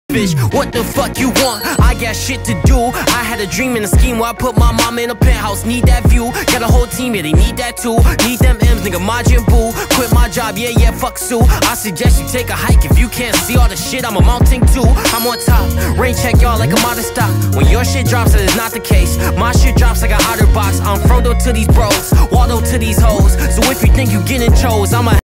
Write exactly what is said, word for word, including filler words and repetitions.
Bitch, what the fuck you want? I got shit to do. I had a dream and a scheme where I put my mom in a penthouse. Need that view, got a whole team, yeah, they need that too. Need them M's, nigga, Majin Buu. Quit my job, yeah, yeah, fuck Sue. I suggest you take a hike if you can't see all the shit I'm amounting to. I'm on top, rain check y'all like I'm out of stock. When your shit drops, that is not the case. My shit drops like an outer box. I'm Frodo to these bros, Waldo to these hoes. So if you think you getting chose, I'ma